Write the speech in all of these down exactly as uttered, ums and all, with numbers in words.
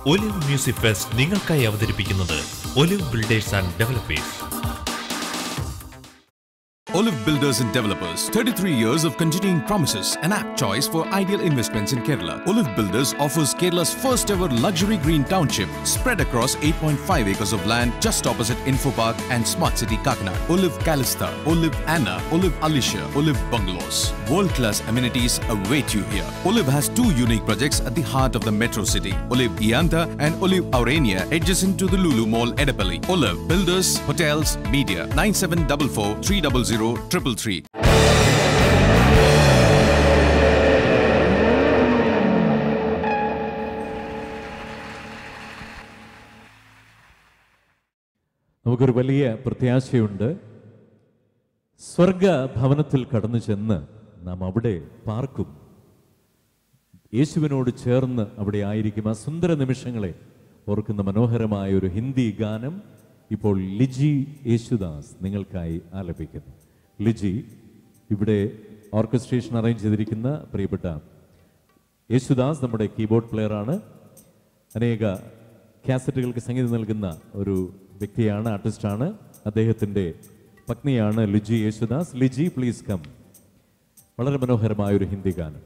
Olive music fest നിങ്ങൾക്കായി അവതരിപ്പിക്കുന്നത് Olive Builders and Developers. Olive Builders and Developers, thirty-three years of continuing promises, an apt choice for ideal investments in Kerala. Olive Builders offers Kerala's first ever luxury green township spread across eight point five acres of land just opposite Info Park and Smart City Kakinad. Olive Calista, Olive Anna, Olive Alicia, Olive Bungalows. World-class amenities await you here. Olive has two unique projects at the heart of the metro city. Olive Ianta and Olive Aurania adjacent to the Lulu Mall, Edapalli. Olive Builders, Hotels, Media, nine seven four four, three zero zero triple three. നമുക്കൊരു വലിയ പ്രത്യാശയുണ്ട്. സ്വർഗ ഭവനത്തിൽ കടന്നു ചെന്ന് നാം അവിടെ പാർക്കും. യേശുവിനോട് ചേർന്ന് അവിടെ ആയിരിക്കും. ആ സുന്ദര നിമിഷങ്ങളെ ഓർക്കുന്ന മനോഹരമായ ഒരു ഹിന്ദി ഗാനം ഇപ്പോൾ ലിജി യേശുദാസ് നിങ്ങൾക്കായി ആലപിക്കുന്നു. ലിജി ഇവിടെ ഓർക്കസ്ട്രേഷൻ അറേഞ്ച് ചെയ്തിരിക്കുന്ന പ്രിയപ്പെട്ട യേശുദാസ് നമ്മുടെ കീബോർഡ് പ്ലെയറാണ്. അനേക കാസറ്റുകൾക്ക് സംഗീതം നൽകുന്ന ഒരു വ്യക്തിയാണ്, ആർട്ടിസ്റ്റാണ്. അദ്ദേഹത്തിൻ്റെ പത്നിയാണ് ലിജി യേശുദാസ്. Liji please come. വളരെ മനോഹരമായ ഒരു ഹിന്ദി ഗാനം.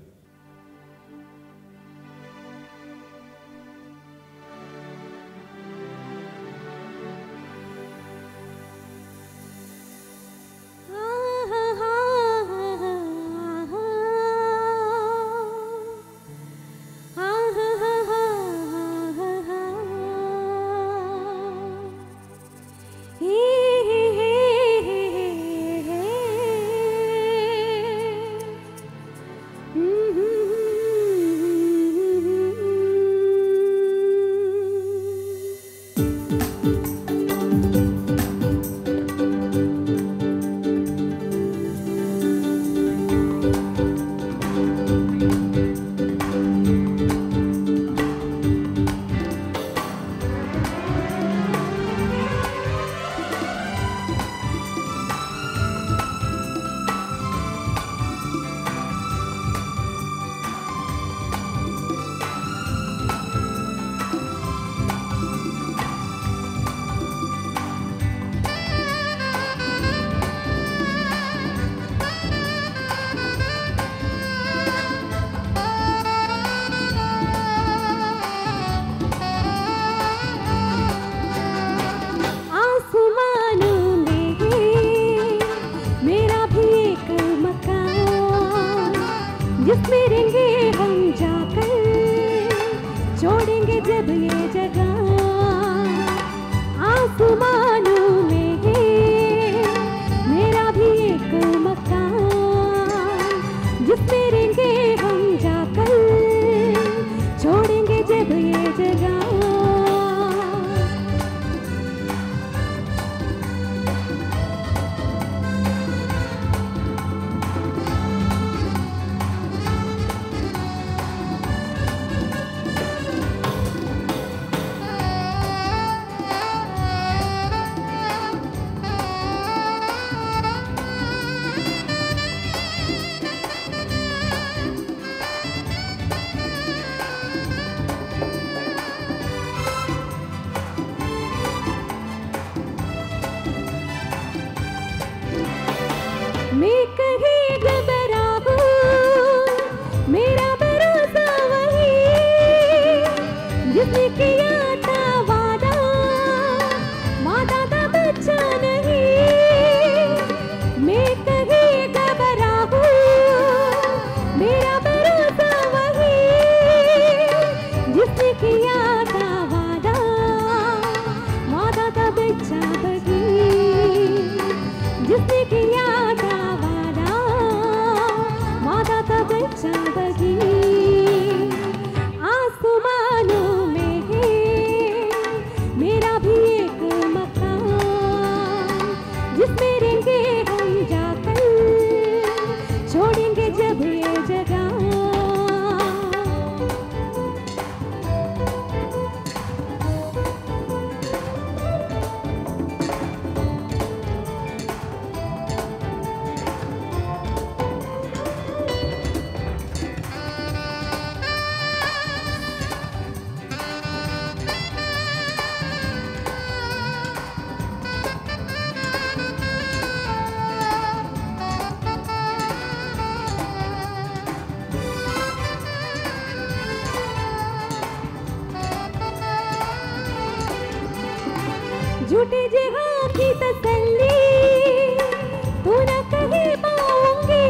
झूठे जहां की तसल्ली तू न कहीं पाऊंगी,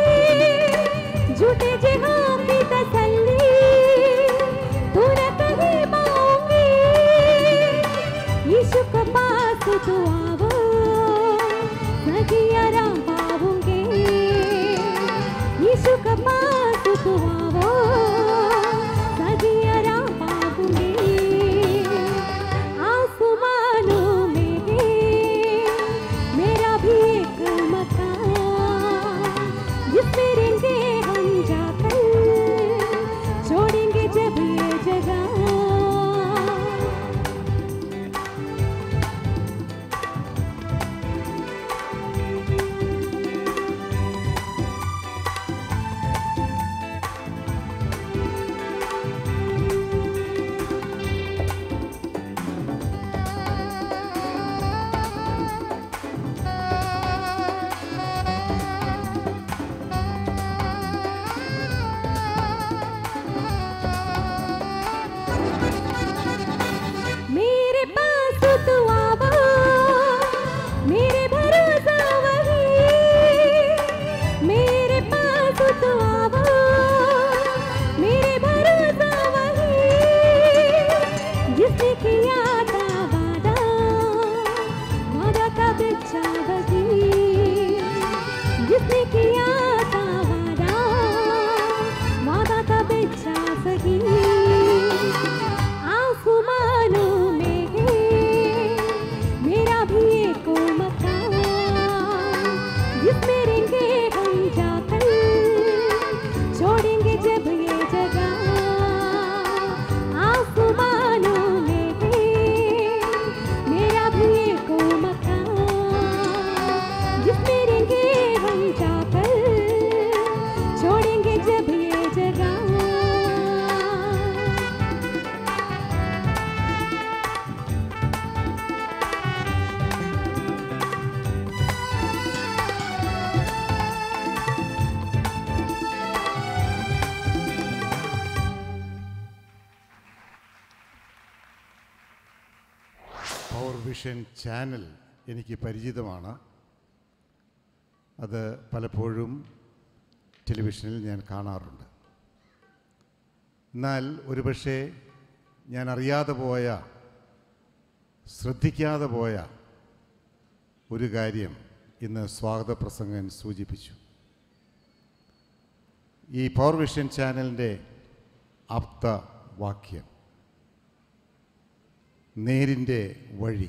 झूठे जहां की तसल्ली तू न कहीं पाऊंगी। यीशु के पास तू आवो सगी आराम पाऊंगी, यीशु के पास तू आवो सगी आराम पाऊंगी। आसमानों में मेरा भी एक मकान जिसमें रहेंगे हम जाकर, छोड़ेंगे जब ये जगह। मेरे पास तू आवो, मेरे भरोसा वही, मेरे पास तू आवो, मेरे भरोसा वही। जिसने किया था वादा, वादा का बिच्छा बजी, जिसने किया था वादा, वादा का बिच्छा सही। आसमानों में मेरा भी एक मकान जिसमें रहेंगे हम जाकर, छोड़ेंगे जब ये जगह। आसमानों में मेरा भी एक मकान जिसमें रहेंगे हम जाकर, छोड़ेंगे जब ये जगह। പവർ വിഷൻ ചാനൽ എനിക്ക് പരിചിതമാണ്. അത് പലപ്പോഴും ടെലിവിഷനിൽ ഞാൻ കാണാറുണ്ട്. എന്നാൽ ഒരുപക്ഷെ ഞാൻ അറിയാതെ പോയ, ശ്രദ്ധിക്കാതെ പോയ ഒരു കാര്യം ഇന്ന് സ്വാഗത പ്രസംഗൻ സൂചിപ്പിച്ചു. ഈ പവർ വിഷൻ ചാനലിൻ്റെ ആപ്ത വാക്യം നേരിൻ്റെ വഴി.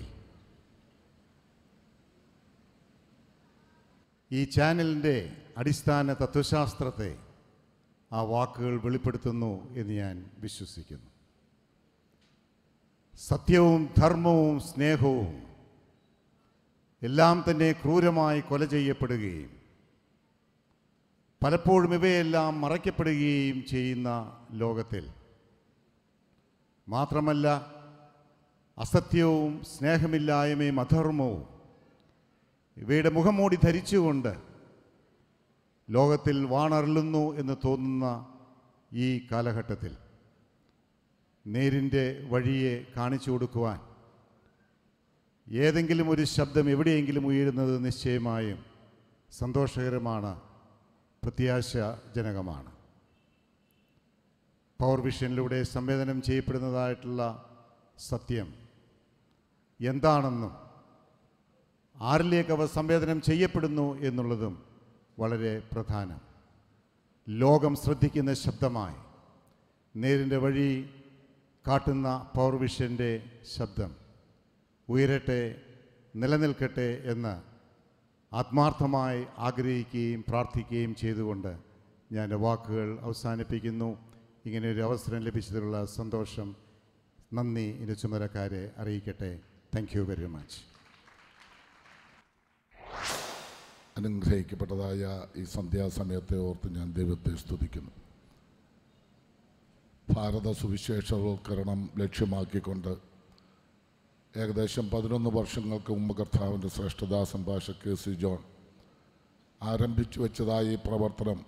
ഈ ചാനലിൻ്റെ അടിസ്ഥാന തത്വശാസ്ത്രത്തെ ആ വാക്കുകൾ വെളിപ്പെടുത്തുന്നു എന്ന് ഞാൻ വിശ്വസിക്കുന്നു. സത്യവും ധർമ്മവും സ്നേഹവും എല്ലാം തന്നെ ക്രൂരമായി കൊല ചെയ്യപ്പെടുകയും പലപ്പോഴും ഇവയെല്ലാം മറയ്ക്കപ്പെടുകയും ചെയ്യുന്ന ലോകത്തിൽ, മാത്രമല്ല അസത്യവും സ്നേഹമില്ലായ്മയും അധർമ്മവും ഇവയുടെ മുഖംമൂടി ധരിച്ചുകൊണ്ട് ലോകത്തിൽ വാണരുളുന്നു എന്ന് തോന്നുന്ന ഈ കാലഘട്ടത്തിൽ നേരിൻ്റെ വഴിയെ കാണിച്ചു കൊടുക്കുവാൻ ഏതെങ്കിലും ഒരു ശബ്ദം എവിടെയെങ്കിലും ഉയരുന്നത് നിശ്ചയമായും സന്തോഷകരമാണ്, പ്രത്യാശാജനകമാണ്. പവർ വിഷനിലൂടെ സംവേദനം ചെയ്യപ്പെടുന്നതായിട്ടുള്ള സത്യം എന്താണെന്നും ആരിലേക്ക് അവ സംവേദനം ചെയ്യപ്പെടുന്നു എന്നുള്ളതും വളരെ പ്രധാനം. ലോകം ശ്രദ്ധിക്കുന്ന ശബ്ദമായി നേരിൻ്റെ വഴി കാട്ടുന്ന പവർ വിഷൻ്റെ ശബ്ദം ഉയരട്ടെ, നിലനിൽക്കട്ടെ എന്ന് ആത്മാർത്ഥമായി ആഗ്രഹിക്കുകയും പ്രാർത്ഥിക്കുകയും ചെയ്തുകൊണ്ട് ഞാൻ എൻ്റെ വാക്കുകൾ അവസാനിപ്പിക്കുന്നു. ഇങ്ങനെ ഒരു അവസരം ലഭിച്ചതിലുള്ള സന്തോഷം, നന്ദി എൻ്റെ ചുമതലക്കാരെ അറിയിക്കട്ടെ. Thank you very much. അനുഗ്രഹിക്കപ്പെട്ടതായ ഈ സന്ധ്യാസമയത്തെ ഓർത്ത് ഞാൻ ദൈവത്തെ സ്തുതിക്കുന്നു. ഭാരത സുവിശേഷവൽക്കരണം ലക്ഷ്യമാക്കിക്കൊണ്ട് ഏകദേശം പതിനൊന്ന് വർഷങ്ങൾക്ക് മുമ്പ് കർത്താവിൻ്റെ ശ്രേഷ്ഠദാസൻ ഭാഷ കെ സി ജോൺ ആരംഭിച്ചു വെച്ചതായി ഈ പ്രവർത്തനം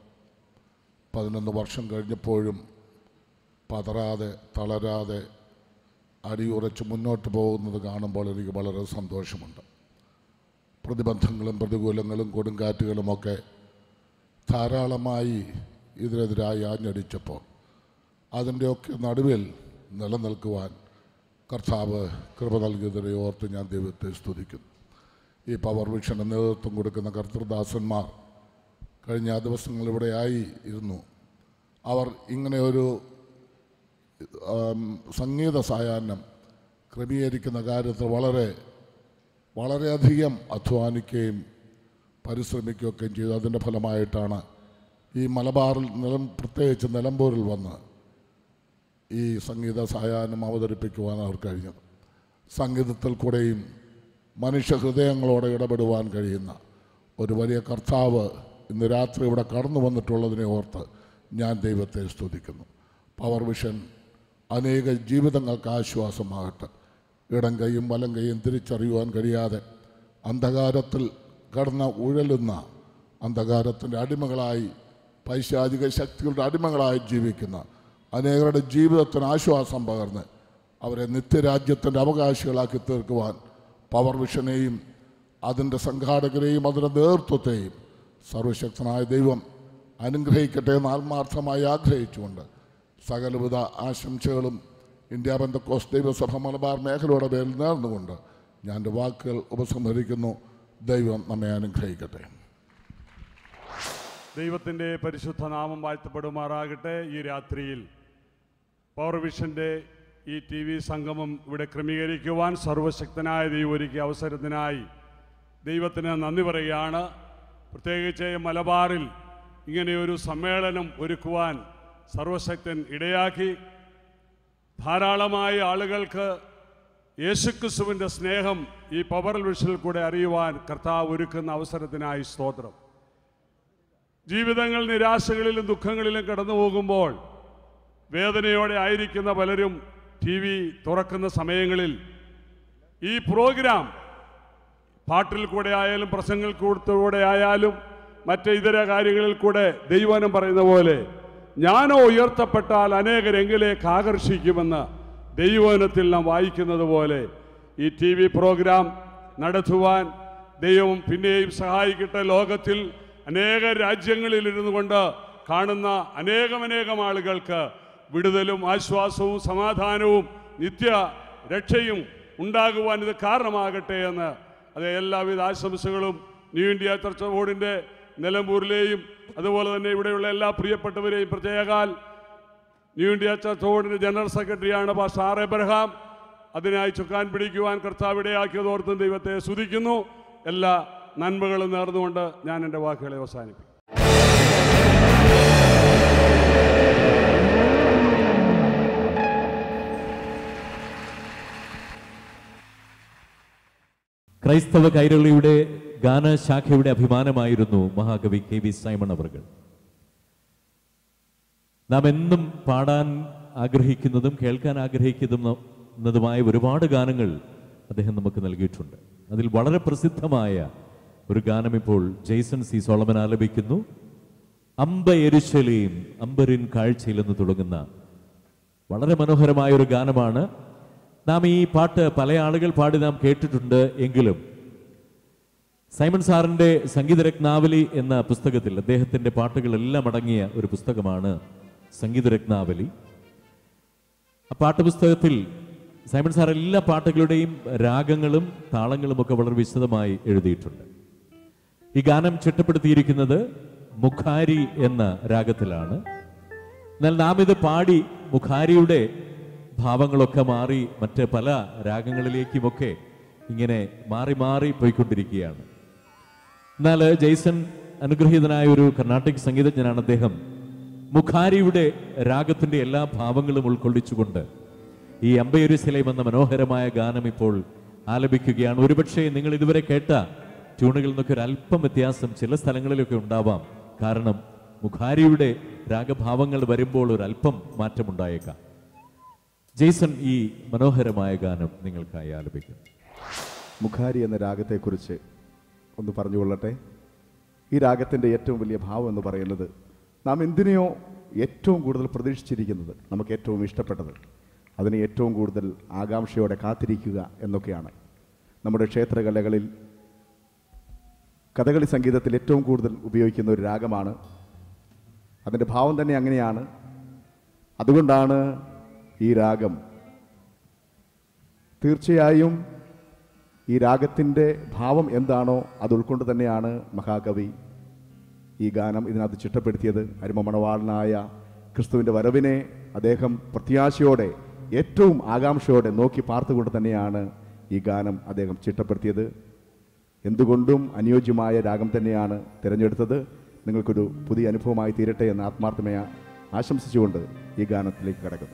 പതിനൊന്ന് വർഷം കഴിഞ്ഞപ്പോഴും പതറാതെ തളരാതെ അടിയുറച്ച് മുന്നോട്ട് പോകുന്നത് കാണുമ്പോൾ എനിക്ക് വളരെ സന്തോഷമുണ്ട്. പ്രതിബന്ധങ്ങളും പ്രതികൂലങ്ങളും കൊടുങ്കാറ്റുകളുമൊക്കെ ധാരാളമായി ഇതിനെതിരായി ആഞ്ഞടിച്ചപ്പോൾ അതിൻ്റെയൊക്കെ നടുവിൽ നിലനിൽക്കുവാൻ കർത്താവ് കൃപ നൽകിയതിനെ ഓർത്ത് ഞാൻ ദൈവത്തെ സ്തുതിക്കുന്നു. ഈ പവർ വിഷന് നേതൃത്വം കൊടുക്കുന്ന കർത്തൃദാസന്മാർ കഴിഞ്ഞ ദിവസങ്ങളിവിടെയായി ഇരുന്നു. അവർ ഇങ്ങനെയൊരു സംഗീത സായാഹ്നം ക്രമീകരിക്കുന്ന കാര്യത്തിൽ വളരെ വളരെയധികം അധ്വാനിക്കുകയും പരിശ്രമിക്കുകയൊക്കെയും ചെയ്തു. അതിൻ്റെ ഫലമായിട്ടാണ് ഈ മലബാറിൽ നിലം പ്രത്യേകിച്ച് നിലമ്പൂരിൽ വന്ന് ഈ സംഗീത സായാഹ്നം അവതരിപ്പിക്കുവാൻ അവർ കഴിഞ്ഞത്. സംഗീതത്തിൽ കൂടെയും മനുഷ്യ ഹൃദയങ്ങളോടെ ഇടപെടുവാൻ കഴിയുന്ന ഒരു വലിയ കർത്താവ് ഇന്ന് രാത്രി ഇവിടെ കടന്നു വന്നിട്ടുള്ളതിനെ ഓർത്ത് ഞാൻ ദൈവത്തെ സ്തുതിക്കുന്നു. പവർ വിഷൻ അനേക ജീവിതങ്ങൾക്ക് ആശ്വാസമാകട്ടെ. ഇടം കൈയും വലം കൈയും തിരിച്ചറിയുവാൻ കഴിയാതെ അന്ധകാരത്തിൽ കടന്ന് ഉഴലുന്ന അന്ധകാരത്തിൻ്റെ അടിമകളായി പൈശാചിക ശക്തികളുടെ അടിമകളായി ജീവിക്കുന്ന അനേകരുടെ ജീവിതത്തിന് ആശ്വാസം പകർന്ന് അവരെ നിത്യരാജ്യത്തിൻ്റെ അവകാശികളാക്കി തീർക്കുവാൻ പവർ വിഷനെയും അതിൻ്റെ സംഘാടകരെയും അതിൻ്റെ നേതൃത്വത്തെയും സർവശക്തനായ ദൈവം അനുഗ്രഹിക്കട്ടെ എന്ന് ആത്മാർത്ഥമായി ആഗ്രഹിച്ചുകൊണ്ട് സകലവിധ ആശംസകളും ഇന്ത്യ പെന്തക്കോസ്ത് ദൈവസഭ മലബാർ മേഖലയുടെ പേരിൽ നേർന്നുകൊണ്ട് ഞാൻ എൻ്റെ വാക്കുകൾ ഉപസംഹരിക്കുന്നു. ദൈവം നമ്മെ അനുഗ്രഹിക്കട്ടെ. ദൈവത്തിൻ്റെ പരിശുദ്ധ നാമം വാഴ്ത്തപ്പെടുമാറാകട്ടെ. ഈ രാത്രിയിൽ പവർ വിഷൻ്റെ ഈ ടി വി സംഗമം ഇവിടെ ക്രമീകരിക്കുവാൻ സർവശക്തനായ ദൈവം ഒരുക്കിയ അവസരത്തിനായി ദൈവത്തിന് നന്ദി പറയുകയാണ്. പ്രത്യേകിച്ച് മലബാറിൽ ഇങ്ങനെയൊരു സമ്മേളനം ഒരുക്കുവാൻ സർവശക്തൻ ഇടയാക്കി ധാരാളമായ ആളുകൾക്ക് യേശുക്രിസ്തുവിൻ്റെ സ്നേഹം ഈ പവർ വിഷനിൽ കൂടെ അറിയുവാൻ കർത്താവ് ഒരുക്കുന്ന അവസരത്തിനായി സ്തോത്രം. ജീവിതങ്ങൾ നിരാശകളിലും ദുഃഖങ്ങളിലും കടന്നു പോകുമ്പോൾ വേദനയോടെ ആയിരിക്കുന്ന പലരും ടി വി തുറക്കുന്ന സമയങ്ങളിൽ ഈ പ്രോഗ്രാം പാട്ടിൽ കൂടെ ആയാലും പ്രസംഗങ്ങൾ കൂടെ ആയാലും മറ്റ് ഇതര കാര്യങ്ങളിൽ കൂടെ ദൈവവചനം പറയുന്ന പോലെ ഞാനോ ഉയർത്തപ്പെട്ടാൽ അനേകരെങ്കിലേക്ക് ആകർഷിക്കുമെന്ന് ദൈവവചനത്തിൽ നാം വായിക്കുന്നത് പോലെ ഈ ടി വി പ്രോഗ്രാം നടത്തുവാൻ ദൈവം പിന്നെയും സഹായിക്കട്ടെ. ലോകത്തിൽ അനേക രാജ്യങ്ങളിൽ ഇരുന്നു കൊണ്ട് കാണുന്ന അനേകമനേകം ആളുകൾക്ക് വിടുതലും ആശ്വാസവും സമാധാനവും നിത്യ രക്ഷയും ഉണ്ടാകുവാൻ ഇത് കാരണമാകട്ടെ എന്ന് അത് എല്ലാവിധ ആശംസകളും ന്യൂ ഇന്ത്യ ചർച്ച് ബോർഡിൻ്റെ നിലമ്പൂരിലെയും അതുപോലെ തന്നെ ഇവിടെയുള്ള എല്ലാ പ്രിയപ്പെട്ടവരെയും പ്രത്യേകാൽ ന്യൂ ഇന്ത്യ ചർച്ച് ബോർഡിൻ്റെ ജനറൽ സെക്രട്ടറിയാണ് പാസ്റ്റർ ആർ എബ്രഹാം. അതിനായി ചുക്കാൻ പിടിക്കുവാൻ കർത്താവ് ഇടയാക്കിയതോർത്തും ദൈവത്തെ സ്തുതിക്കുന്നു. എല്ലാ നന്മകളും നേർന്നുകൊണ്ട് ഞാൻ എൻ്റെ വാക്കുകളെ അവസാനിപ്പിക്കും. ക്രൈസ്തവ കൈരളിയുടെ ഗാനശാഖയുടെ അഭിമാനമായിരുന്നു മഹാകവി കെ വി സൈമൺ അവർകൾ. നാം എന്നും പാടാൻ ആഗ്രഹിക്കുന്നതും കേൾക്കാൻ ആഗ്രഹിക്കുന്നതുമായ ഒരുപാട് ഗാനങ്ങൾ അദ്ദേഹം നമുക്ക് നൽകിയിട്ടുണ്ട്. അതിൽ വളരെ പ്രസിദ്ധമായ ഒരു ഗാനം ഇപ്പോൾ ജെയ്സൺ സി സോളമൻ ആലപിക്കുന്നു. അമ്പ യെരുശലേം അമ്പരിൻ കാഴ്ചയിലെന്ന് തുടങ്ങുന്ന വളരെ മനോഹരമായ ഒരു ഗാനമാണ്. നാം ഈ പാട്ട് പല ആളുകൾ പാടി നാം കേട്ടിട്ടുണ്ട്. എങ്കിലും സൈമൺ സാറിൻ്റെ സംഗീതരത്നാവലി എന്ന പുസ്തകത്തിൽ അദ്ദേഹത്തിൻ്റെ പാട്ടുകളെല്ലാം അടങ്ങിയ ഒരു പുസ്തകമാണ് സംഗീതരത്നാവലി. ആ പാട്ടുപുസ്തകത്തിൽ സൈമൺ സാർ എല്ലാ പാട്ടുകളുടെയും രാഗങ്ങളും താളങ്ങളും ഒക്കെ വളരെ വിശദമായി എഴുതിയിട്ടുണ്ട്. ഈ ഗാനം ചിട്ടപ്പെടുത്തിയിരിക്കുന്നത് മുഖാരി എന്ന രാഗത്തിലാണ്. എന്നാൽ നാം ഇത് പാടി മുഖാരിയുടെ ഭാവങ്ങളൊക്കെ മാറി മറ്റ് പല രാഗങ്ങളിലേക്കുമൊക്കെ ഇങ്ങനെ മാറി മാറി പോയിക്കൊണ്ടിരിക്കുകയാണ്. എന്നാൽ ജെയ്സൺ അനുഗ്രഹീതനായ ഒരു കർണാട്ടിക് സംഗീതജ്ഞനാണ്. അദ്ദേഹം മുഖാരിയുടെ രാഗത്തിൻ്റെ എല്ലാ ഭാവങ്ങളും ഉൾക്കൊള്ളിച്ചുകൊണ്ട് ഈ അമ്പ യെരുശലേം എന്ന മനോഹരമായ ഗാനം ഇപ്പോൾ ആലപിക്കുകയാണ്. ഒരുപക്ഷെ നിങ്ങൾ ഇതുവരെ കേട്ട ട്യൂണുകളിൽ നിന്നൊക്കെ ഒരു അല്പം വ്യത്യാസം ചില സ്ഥലങ്ങളിലൊക്കെ ഉണ്ടാവാം. കാരണം മുഖാരിയുടെ രാഗഭാവങ്ങൾ വരുമ്പോൾ ഒരു അല്പം മാറ്റമുണ്ടായേക്കാം. ജെയ്സൺ ഈ മനോഹരമായ ഗാനം നിങ്ങൾക്കായി ആലപിക്കുന്നു. മുഖാരി എന്ന രാഗത്തെക്കുറിച്ച് ഒന്ന് പറഞ്ഞുകൊള്ളട്ടെ. ഈ രാഗത്തിൻ്റെ ഏറ്റവും വലിയ ഭാവം എന്ന് പറയുന്നത് നാം എന്തിനെയോ ഏറ്റവും കൂടുതൽ പ്രതീക്ഷിച്ചിരിക്കുന്നത്, നമുക്ക് ഏറ്റവും ഇഷ്ടപ്പെട്ടത് അതിന് ഏറ്റവും കൂടുതൽ ആകാംക്ഷയോടെ കാത്തിരിക്കുക എന്നൊക്കെയാണ്. നമ്മുടെ ക്ഷേത്രകലകളിൽ കഥകളി സംഗീതത്തിൽ ഏറ്റവും കൂടുതൽ ഉപയോഗിക്കുന്ന ഒരു രാഗമാണ്. അതിൻ്റെ ഭാവം തന്നെ അങ്ങനെയാണ്. അതുകൊണ്ടാണ് ഈ രാഗം തീർച്ചയായും ഈ രാഗത്തിൻ്റെ ഭാവം എന്താണോ അത് ഉൾക്കൊണ്ട് തന്നെയാണ് മഹാകവി ഈ ഗാനം ഇതിനകത്ത് ചിട്ടപ്പെടുത്തിയത്. അരുമ മണവാളനായ ക്രിസ്തുവിൻ്റെ വരവിനെ അദ്ദേഹം പ്രത്യാശയോടെ ഏറ്റവും ആകാംക്ഷയോടെ നോക്കി പാർത്തുകൊണ്ട് തന്നെയാണ് ഈ ഗാനം അദ്ദേഹം ചിട്ടപ്പെടുത്തിയത്. എന്തുകൊണ്ടും അനുയോജ്യമായ രാഗം തന്നെയാണ് തിരഞ്ഞെടുത്തത്. നിങ്ങൾക്കൊരു പുതിയ അനുഭവമായി തീരട്ടെ എന്ന് ആത്മാർത്ഥമായ ആശംസിച്ചുകൊണ്ട് ഈ ഗാനത്തിലേക്ക് കടക്കുന്നു.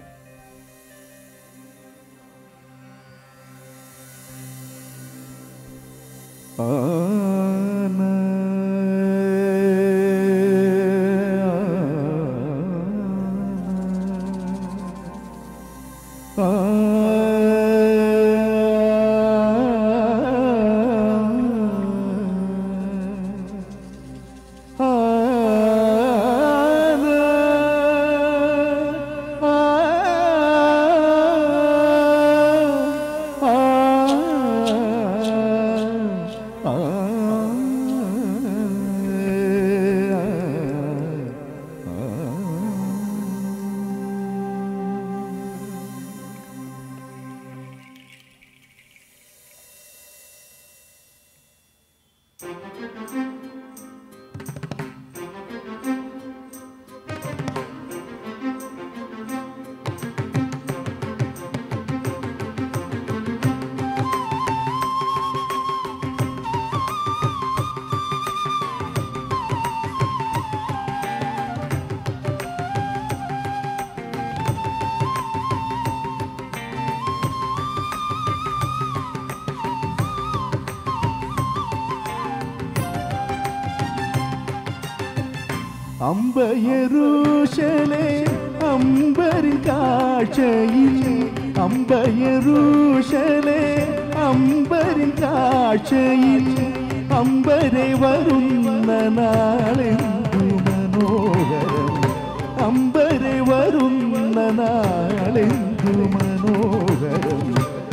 അമ്പയറൂശലേ അമ്പരിൻ കാഴ്ചയിൽ അമ്പയറൂശലേ അമ്പരിൻ കാഴ്ചയിൽ അമ്പരെ വരുന്ന നാളെന്തു മനോഹരം അമ്പരെ വരുന്ന നാളെന്തു മനോഹരം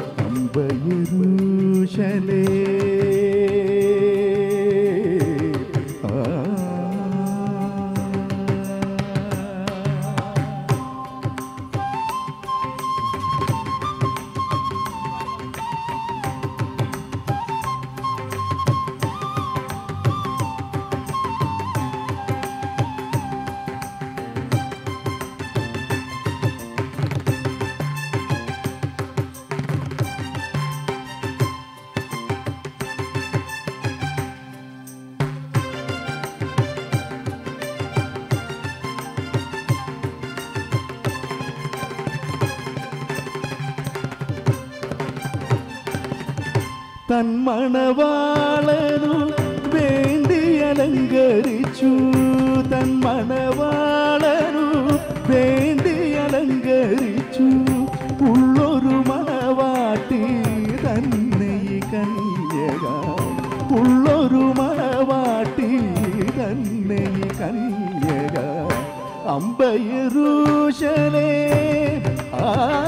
അമ്പയറൂശലേ തന്മണവാളനു വേണ്ടി അലങ്കരിച്ചു തന്മണവാളനു വേണ്ടി അലങ്കരിച്ചു ഉള്ളൊരു മണവാട്ടി തന്നെ കന്യക ഉള്ളൊരു മണവാട്ടി തന്നെ കന്യക അമ്പയറൂശലേ ആ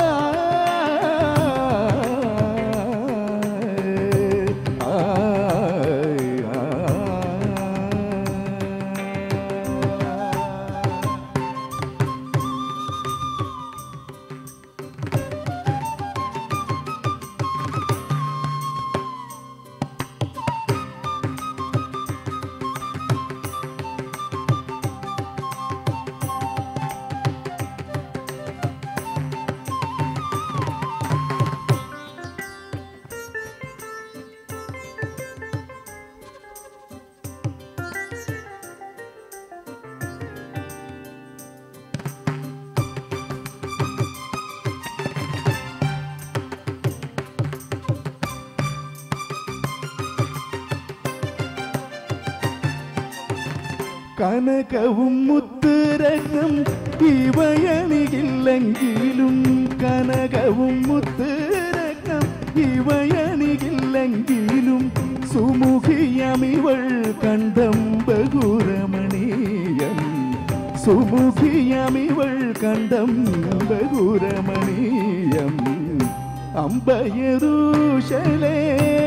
കനകവും മുത്തുരത്നം ഇവയണികില്ലെങ്കിലും കനകവും മുത്തുരത്നം ഇവയണികില്ലെങ്കിലും സുമുഖിയമിവൾ കണ്ടം ബഹുരമണീയം സുമുഖിയമിവൾ കണ്ടം ബഹുരമണീയം സ്വയം അമ്പയരൂശലേ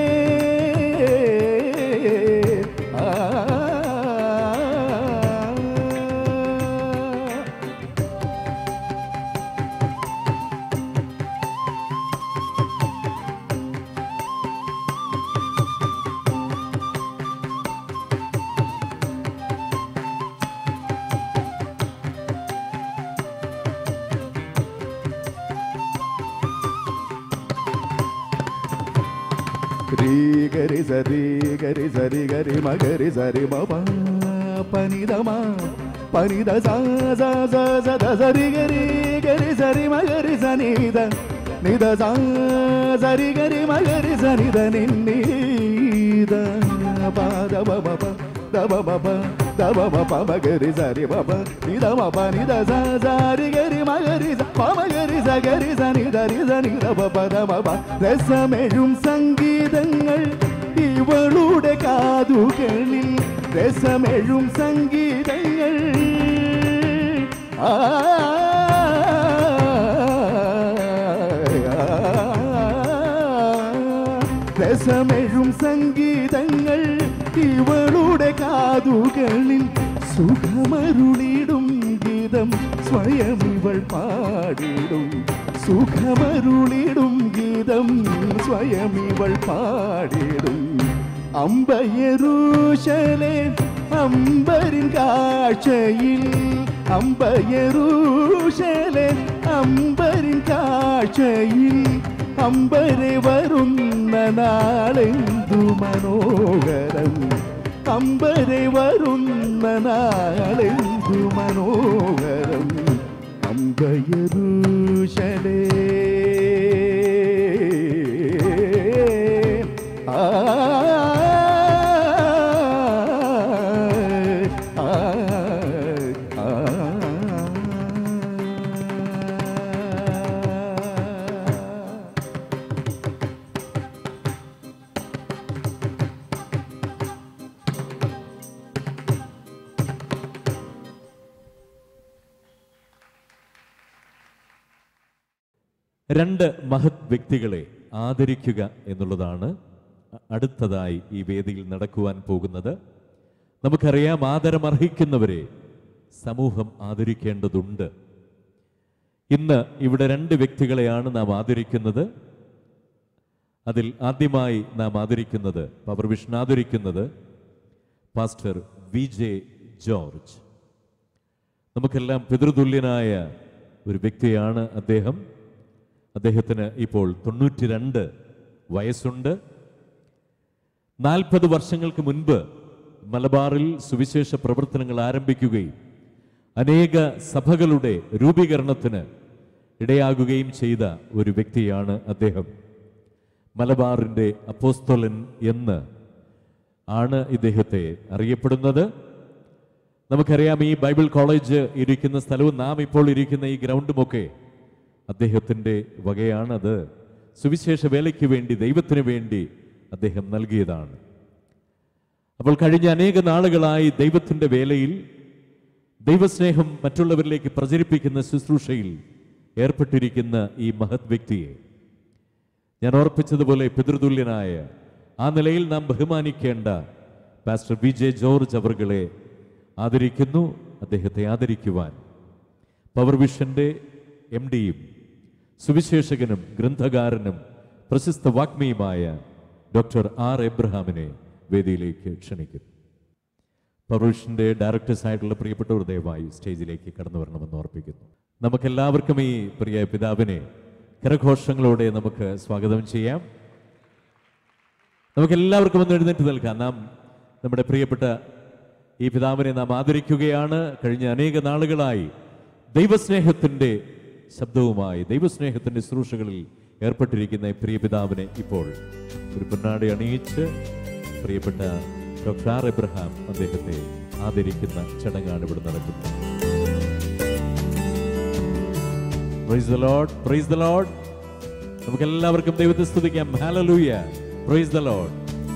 ആ ഗരി സരി ഗരി സരി ഗരി മഗരി സരി മപ പനിതമ പനിത സ സ സ സ ധ സരി ഗരി ഗരി സരി മഗരി സനിത നിത സ സരി ഗരി മഗരി സനിത നിന്നീത പാദ ബബ ദബ ബബ ദബ ബബ മഗരി സരി ബബ നിത മപ നിത സ സരി ഗരി മഗരി സ മഗരി സ ഗരി സനിത നിത നിത ബബ ദബ ബ രസമെഴും സംഗീതങ്ങൾ ഇവളുടെ കാതുകളിൽ രസമെഴും സംഗീതങ്ങൾ ആ രസമെഴും സംഗീതങ്ങൾ ഇവളുടെ കാതുകളിൽ സുഖമരുളിടും ഗീതം സ്വയം ഇവൾ പാടിടും സുഖമരുളിടും ഗീതം സ്വയം ഇവൾ പാടിടും അമ്പയരൂശലേ അമ്പരിൻ കാഴ്ചയിൽ അമ്പയരൂശലേ അമ്പരിൻ കാഴ്ചയിൽ അമ്പരെ വരുന്ന നാളെന്തു മനോഹരം അമ്പരെ വരുന്ന നാളെന്തു മനോഹരം അമ്പയരൂശലേ ആ രണ്ട് മഹത് വ്യക്തികളെ ആദരിക്കുക എന്നുള്ളതാണ് അടുത്തതായി ഈ വേദിയിൽ നടക്കുവാൻ പോകുന്നത്. നമുക്കറിയാം, ആദരമർഹിക്കുന്നവരെ സമൂഹം ആദരിക്കേണ്ടതുണ്ട്. ഇന്ന് ഇവിടെ രണ്ട് വ്യക്തികളെയാണ് നാം ആദരിക്കുന്നത്. അതിൽ ആദ്യമായി നാം ആദരിക്കുന്നത് പവർ വിഷൻ ആദരിക്കുന്നത് പാസ്റ്റർ വി ജെ ജോർജ്. നമുക്കെല്ലാം പിതൃതുല്യനായ ഒരു വ്യക്തിയാണ് അദ്ദേഹം. അദ്ദേഹത്തിന് ഇപ്പോൾ തൊണ്ണൂറ്റി രണ്ട് വയസ്സുണ്ട്. നാൽപ്പത് വർഷങ്ങൾക്ക് മുൻപ് മലബാറിൽ സുവിശേഷ പ്രവർത്തനങ്ങൾ ആരംഭിക്കുകയും അനേക സഭകളുടെ രൂപീകരണത്തിന് ഇടയാകുകയും ചെയ്ത ഒരു വ്യക്തിയാണ് അദ്ദേഹം. മലബാറിൻ്റെ അപ്പോസ്തലൻ എന്ന് ആണ് ഇദ്ദേഹത്തെ അറിയപ്പെടുന്നത്. നമുക്കറിയാം, ഈ ബൈബിൾ കോളേജ് ഇരിക്കുന്ന സ്ഥലവും നാം ഇപ്പോൾ ഇരിക്കുന്ന ഈ ഗ്രൗണ്ടുമൊക്കെ അദ്ദേഹത്തിൻ്റെ വകയാണത്. സുവിശേഷ വേലയ്ക്ക് വേണ്ടി, ദൈവത്തിന് വേണ്ടി അദ്ദേഹം നൽകിയതാണ്. അപ്പോൾ കഴിഞ്ഞ അനേക നാളുകളായി ദൈവത്തിൻ്റെ വേലയിൽ, ദൈവസ്നേഹം മറ്റുള്ളവരിലേക്ക് പ്രചരിപ്പിക്കുന്ന ശുശ്രൂഷയിൽ ഏർപ്പെട്ടിരിക്കുന്ന ഈ മഹത് വ്യക്തിയെ ഞാൻ ഓർപ്പിച്ചതുപോലെ പിതൃതുല്യനായ ആ നിലയിൽ നാം ബഹുമാനിക്കേണ്ട പാസ്റ്റർ വി ജെ ജോർജ് അവർകളെ ആദരിക്കുന്നു. അദ്ദേഹത്തെ ആദരിക്കുവാൻ പവർ വിഷന്റെ എം ഡിയും സുവിശേഷകനും ഗ്രന്ഥകാരനും പ്രശസ്ത വാഗ്മിയുമായ ഡോക്ടർ ആർ എബ്രഹാമിനെ വേദിയിലേക്ക് ക്ഷണിക്കുന്നു. പവർ വിഷന്റെ ഡയറക്ടേഴ്സായിട്ടുള്ള പ്രിയപ്പെട്ടവർ ദയവായി സ്റ്റേജിലേക്ക് കടന്നു വരണമെന്ന് ഓർപ്പിക്കുന്നു. നമുക്കെല്ലാവർക്കും ഈ പ്രിയ പിതാവിനെ കരഘോഷങ്ങളോടെ നമുക്ക് സ്വാഗതം ചെയ്യാം. നമുക്കെല്ലാവർക്കും ഒന്ന് എഴുന്നേറ്റ് നിൽക്കാം. നാം നമ്മുടെ പ്രിയപ്പെട്ട ഈ പിതാവിനെ നാം ആദരിക്കുകയാണ്. കഴിഞ്ഞ അനേക നാളുകളായി ദൈവസ്നേഹത്തിൻ്റെ ശബ്ദവുമായി, ദൈവസ്നേഹത്തിൻ്റെ ശുശ്രൂഷകളിൽ ഏർപ്പെട്ടിരിക്കുന്ന പ്രിയ പിതാവിനെ ഇപ്പോൾ ഒരു പൊന്നാടി അണിയിച്ച് പ്രിയപ്പെട്ട ഡോക്ടർ ആർ എബ്രഹാം അദ്ദേഹത്തെ ആദരിക്കുന്ന ചടങ്ങാണ് ഇവിടെ നടക്കുന്നത്. Praise the Lord, praise the Lord. നമുക്കെല്ലാവർക്കും ദൈവത്തെ സ്തുതിക്കാം. Hallelujah, praise the Lord.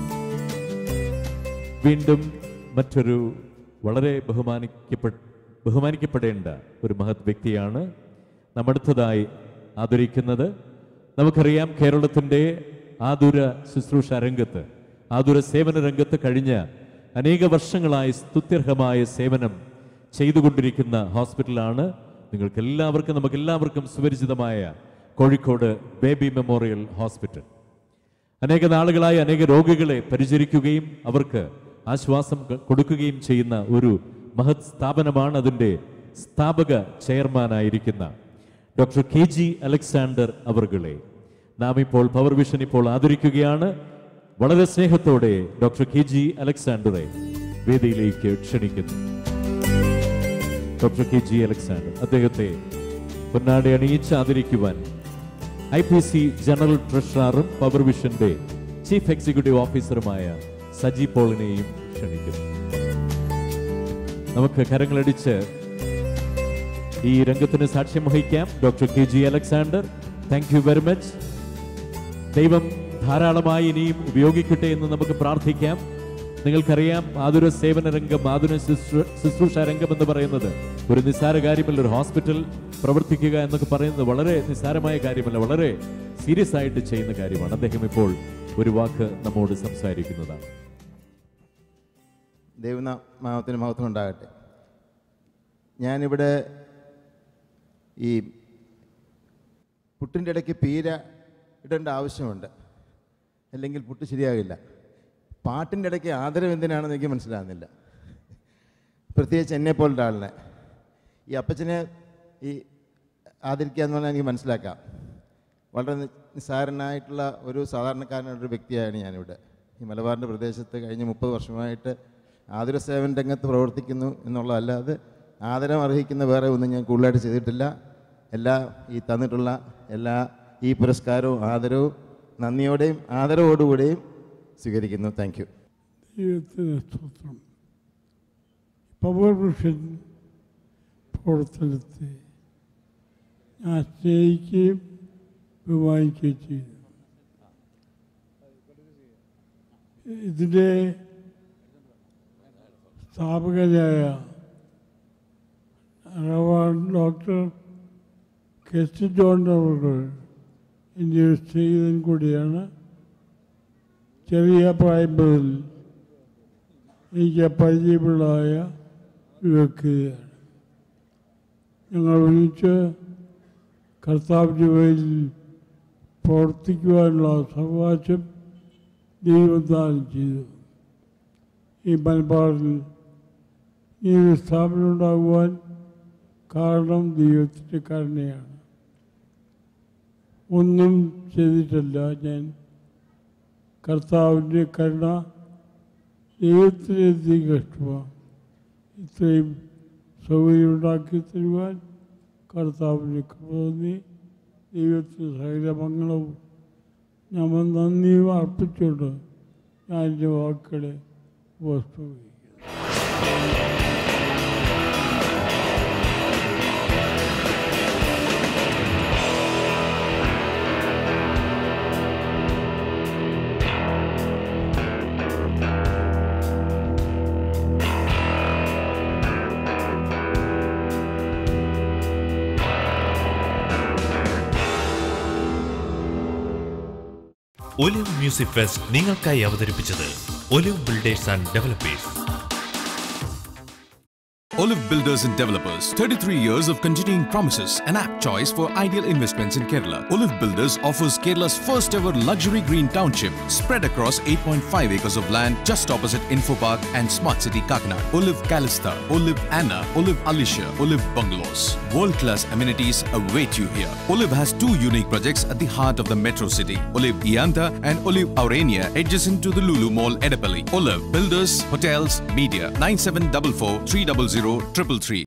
വീണ്ടും മറ്റൊരു വളരെ ബഹുമാനിക്കപ്പെ ബഹുമാനിക്കപ്പെടേണ്ട ഒരു മഹത് വ്യക്തിയാണ് നാം അടുത്തതായി ആദരിക്കുന്നത്. നമുക്കറിയാം, കേരളത്തിൻ്റെ ആതുര ശുശ്രൂഷ രംഗത്ത്, ആതുര സേവന രംഗത്ത് കഴിഞ്ഞ അനേക വർഷങ്ങളായി സ്തുത്യർഹമായ സേവനം ചെയ്തുകൊണ്ടിരിക്കുന്ന ഹോസ്പിറ്റലാണ് നിങ്ങൾക്കെല്ലാവർക്കും നമുക്കെല്ലാവർക്കും സുപരിചിതമായ കോഴിക്കോട് ബേബി മെമ്മോറിയൽ ഹോസ്പിറ്റൽ. അനേക നാളുകളായി അനേക രോഗികളെ പരിചരിക്കുകയും അവർക്ക് ആശ്വാസം കൊടുക്കുകയും ചെയ്യുന്ന ഒരു മഹത് സ്ഥാപനമാണ്. അതിൻ്റെ സ്ഥാപക ചെയർമാനായിരിക്കുന്ന ഡോക്ടർ കെ ജി അലക്സാണ്ടർ അവർകളെ നാം ഇപ്പോൾ പവർ വിഷൻ ഇപ്പോൾ ആദരിക്കുകയാണ്. വളരെ സ്നേഹത്തോടെ ഡോക്ടർ കെ ജി അലക്സാണ്ടറെ വേദിയിലേക്ക് ക്ഷണിക്കുന്നു. ഡോക്ടർ കെ ജി അലക്സാണ്ടർ അദ്ദേഹത്തെ പൊന്നാടി അണിയിച്ച് ആദരിക്കുവാൻ ഐ പി സി ജനറൽ ട്രഷററും പവർ വിഷന്റെ ചീഫ് എക്സിക്യൂട്ടീവ് ഓഫീസറുമായ സജി പോളിനെയും ക്ഷണിക്കുന്നു. നമുക്ക് കരങ്ങളടിച്ച് ഈ രംഗത്തിന് സാക്ഷ്യം വഹിക്കാം. Doctor K G Alexander, thank you very much. ദൈവം ധാരാളമായി ഇനിയും ഉപയോഗിക്കട്ടെ എന്ന് നമുക്ക് പ്രാർത്ഥിക്കാം. നിങ്ങൾക്കറിയാം, ആതുര സേവന രംഗം, ആതുര ശുശ്രൂഷ രംഗം എന്ന് പറയുന്നത് ഒരു നിസ്സാര കാര്യമല്ല. ഒരു ഹോസ്പിറ്റൽ പ്രവർത്തിക്കുക എന്നൊക്കെ പറയുന്നത് വളരെ നിസ്സാരമായ കാര്യമല്ല, വളരെ സീരിയസ് ആയിട്ട് ചെയ്യുന്ന കാര്യമാണ്. അദ്ദേഹം ഇപ്പോൾ ഒരു വാക്ക് നമ്മോട് സംസാരിക്കുന്നതാണ്. ദൈവനാമത്തിന് മഹത്വം ഉണ്ടാകട്ടെ. ഞാനിവിടെ ഈ പുട്ടിൻ്റെ ഇടയ്ക്ക് പീര ഇടേണ്ട ആവശ്യമുണ്ട്, അല്ലെങ്കിൽ പുട്ട് ശരിയാകില്ല. പാട്ടിൻ്റെ ഇടയ്ക്ക് ആദരവ് എന്തിനാണെന്ന് എനിക്ക് മനസ്സിലാകുന്നില്ല. പ്രത്യേകിച്ച് എന്നെ പോലുള്ള ആളിനെ, ഈ അപ്പച്ചനെ ഈ ആദരിക്കുക എന്ന് പറഞ്ഞാൽ എനിക്ക് മനസ്സിലാക്കാം. വളരെ നിസ്സാരനായിട്ടുള്ള ഒരു സാധാരണക്കാരനായിട്ടൊരു വ്യക്തിയാണ് ഞാനിവിടെ. ഈ മലബാറിൻ്റെ പ്രദേശത്ത് കഴിഞ്ഞ മുപ്പത് വർഷമായിട്ട് ആതുര സേവന രംഗത്ത് പ്രവർത്തിക്കുന്നു എന്നുള്ളതല്ലാതെ ആദരം അർഹിക്കുന്ന വേറെ ഒന്നും ഞാൻ കൂടുതലായിട്ട് ചെയ്തിട്ടില്ല. എല്ലാ ഈ തന്നിട്ടുള്ള എല്ലാ ഈ പുരസ്കാരവും ആദരവും നന്ദിയോടെയും ആദരവോടുകൂടെയും സ്വീകരിക്കുന്നു. Thank you. ദൈവത്തിന് സ്തോത്രം. പവർ വിഷൻ പ്രവർത്തനത്തെ ഞാൻ സ്നേഹിക്കുകയും ബഹുമാനിക്കുകയും ചെയ്തു. ഇതിൻ്റെ സ്ഥാപകനായ ഡോക്ടർ കെ സി ജോൺ അവർ എൻ്റെ ഒരു സ്നേഹിതൻ കൂടിയാണ്. ചെറിയ പ്രായം മുതൽ എനിക്ക് പരിചയമുള്ളതായ ഒരു വ്യക്തിയാണ്. ഞങ്ങൾ ഒരുമിച്ച് കർത്താവിൻ്റെ വഴിയിൽ പ്രവർത്തിക്കുവാനുള്ള അവകാശം ദൈവം ദാനം ചെയ്തു. ഈ മലബാറിൽ ഈ ഒരു സ്ഥാപനം ഉണ്ടാകുവാൻ കാരണം ദൈവത്തിൻ്റെ കരുണയാണ്. ഒന്നും ചെയ്തിട്ടല്ല ഞാൻ. കർത്താവിൻ്റെ കരുണ ദൈവത്തിനധികം ഇഷ്ടമാണ്. ഇത്രയും സൗകര്യം ഉണ്ടാക്കി തരുവാൻ കർത്താവിൻ്റെ കൃപ തോന്നി. ദൈവത്തിന് സകല മംഗളവും നമ്മൾ നന്ദിയും അർപ്പിച്ചുകൊണ്ട് ഞാൻ എൻ്റെ വാക്കുകളെ ഉപസ്തമിക്കുന്നു. ഒലിവ് മ്യൂസിക് ഫെസ്റ്റ് നിങ്ങൾക്കായി അവതരിപ്പിച്ചത് Olive Builders and Developers. Olive Builders and Developers, thirty-three years of continuing promises, an apt choice for ideal investments in Kerala. Olive Builders offers Kerala's first ever luxury green township spread across eight point five acres of land just opposite Info Park and Smart City Kakinad. Olive Calista, Olive Anna, Olive Alicia, Olive Bungalows. World-class amenities await you here. Olive has two unique projects at the heart of the metro city. Olive Ianta and Olive Aurania adjacent to the Lulu Mall, Edapalli. Olive Builders, Hotels, Media, nine seven four four three zero zero triple three.